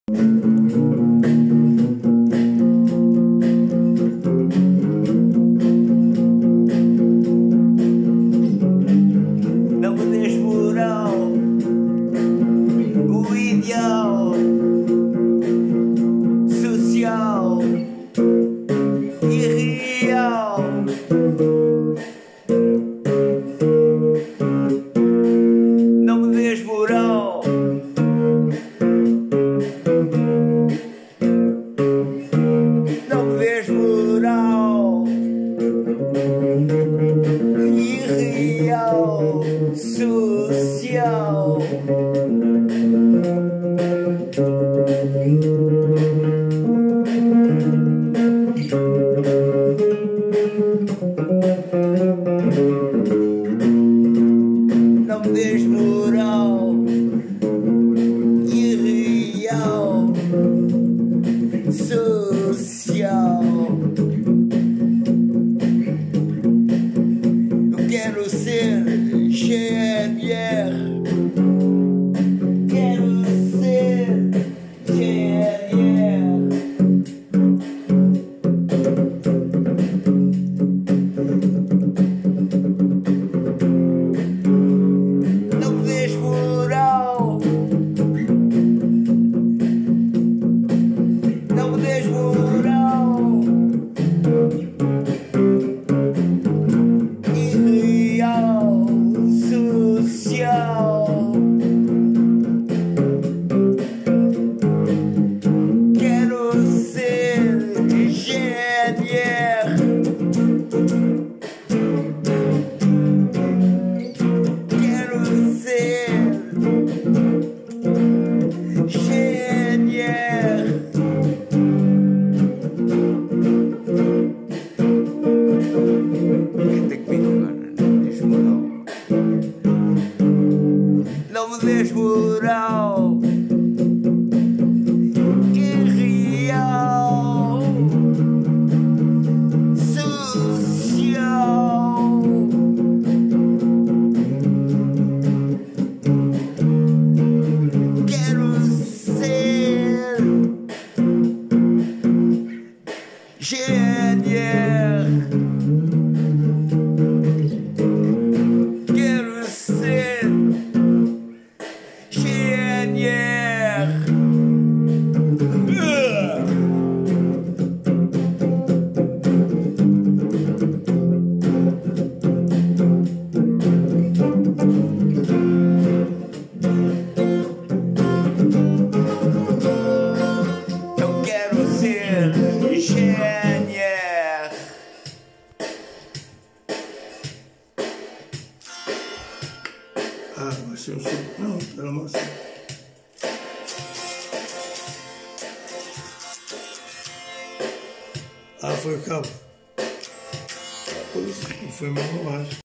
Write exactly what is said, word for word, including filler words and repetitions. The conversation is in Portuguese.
Não me des moral, o ideal social e real. Não me des moral, não me des moral irreal, social. Não me des moral irreal, social. Eu quero ser G N R, quero ser G N R. Não me des moral, não me des moral irreal, social. Quero ser G N R, quero ser G N R. Tem que me não me des moral irreal, social. Quero ser G N R, quero ser G N R. Eu quero ser G N R. Ah, vai ser um som. Não, era uma assim. Ah, foi o cabo. Pois, foi uma bobagem.